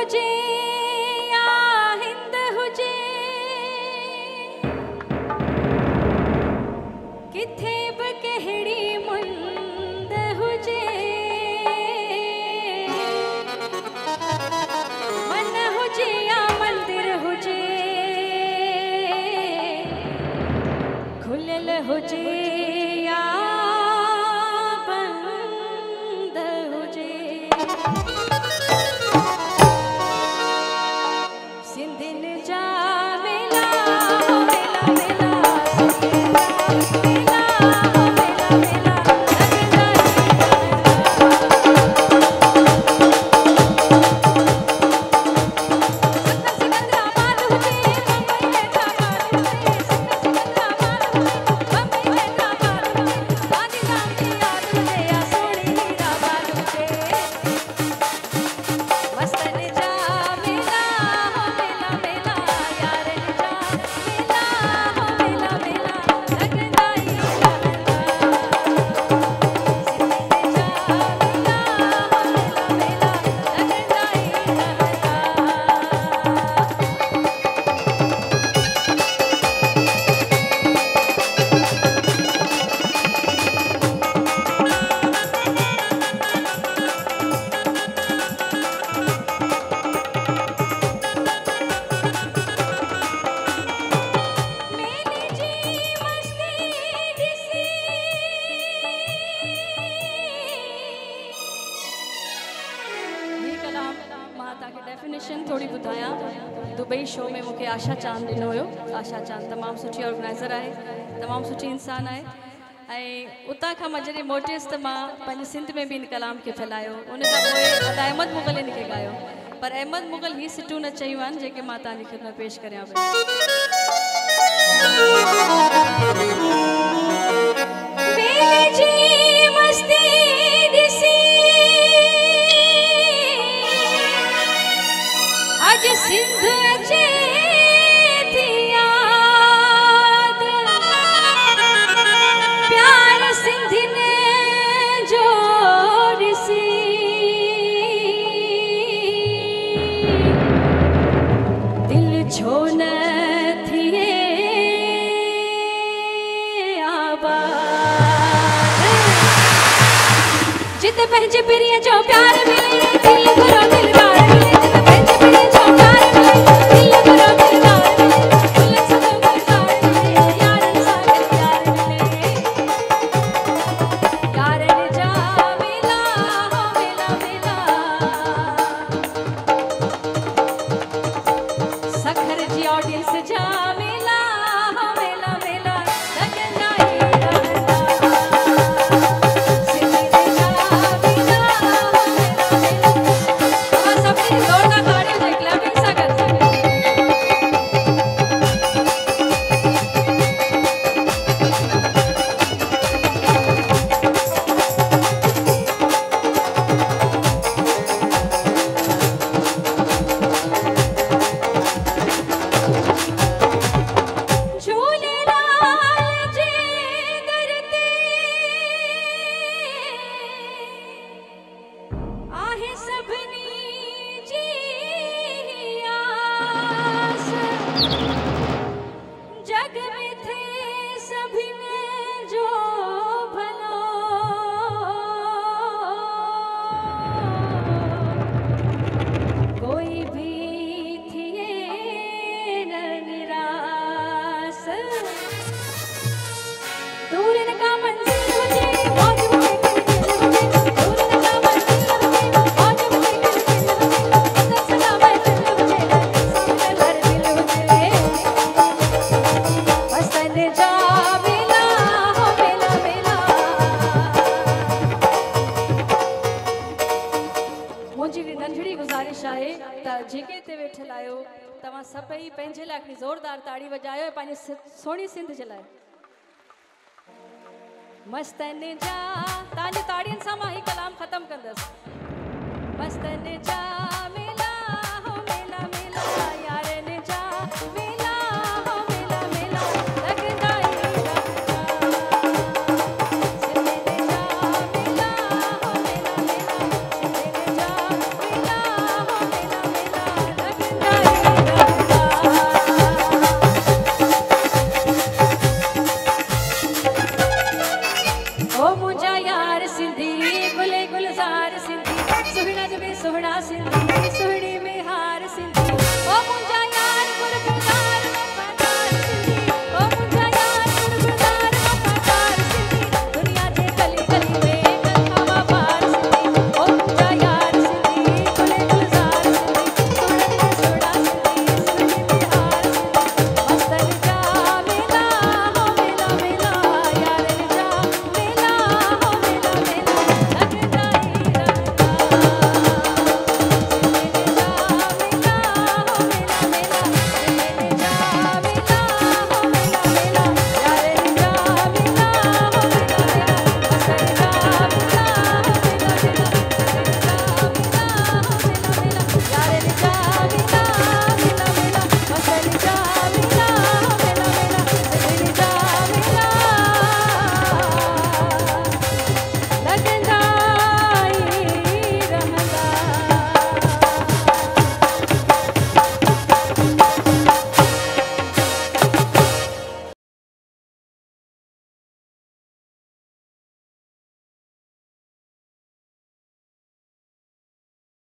हुजे या हिंद हुजे, किथे बि कहिड़ी मुंद हुजे, मन हुजे या मंदिर हुजे, खुलियल हुजे या बंद हुजे, सिंधिन जा मेला मेला मेला, सिंधिन जा मेला मेला थोड़ी बुधाया। दुबई शो में मुझे आशा चांद दिनों हो। आशा चांद तमाम सुठी ऑर्गेनाइजर है, तमाम सुठी इंसान है। उता का मजरे मोटिस तो मां पंज सिंध में भी इन कलाम के फैलायो। उन का कोई अहमद मुगल इनके गायो, पर अहमद मुगल ही सिटू न चाहिए वन जेके मां तानी खिदमत पेश करिया। मेले जी मस्ती दिसी आज सिंध अचे थी याद, प्यार सिंधिन जो ॾिसी दिल छो न थिए आबाद, जिते पंहिंजे पिरीअ जो प्यार मिले दिल घुरो दिलदार मिले, जिते पंहिंजे पिरीअ जो प्यार मिले दिल घुरो दिलदार मिले, दिल सदा गुलजार मिले, यारन सां गॾु प्यार मिले, यारन जा मेला हो मेला मेला, सखर जी ऑडियंस जा मेला हो मेला मेला, लगंदा ई रहंदा सिंधी जा मेला हो मेला मेला। सभिनी जोरदार ताड़ियूं जे क्लैपिंग सां गॾु। झूलेलाल जे दर ते आहे सभिनी जी आस, जग में थे सभिनी जो भलो, कोई भी थिए न निराश, दूर न का मंजिल हुजे मौज मुझे किलकिल हुजे, दूर न का मंजिल हुजे मौज मुझे किलकिल हुजे, अंदर सदा महफिल हुजे सामने हर दिल हुजे, वतन जा मेला हो मेला मेला। मुंहिंजी नंढड़ी गुज़ारिश आहे त जेके ते वेठल आहियो तव्हां सभई पंहिंजे लाइ हिकिड़ी ज़ोरदार ताड़ी वॼायो पंहिंजी सोणी सिंध जे लाइ। मस्तन जा तव्हांजी ताड़ियुनि सां मां ही कलाम ख़त्म कंदसि। मस्तन जा मेला हो मेला मेला, यारन जा मेला हो मेला मेला, लगंदा ई रहंदा सिंधिन जा मेला हो मेला मेला, सिंधिन जा मेला हो मेला मेला। सुहिणा सिंधी सुहिणी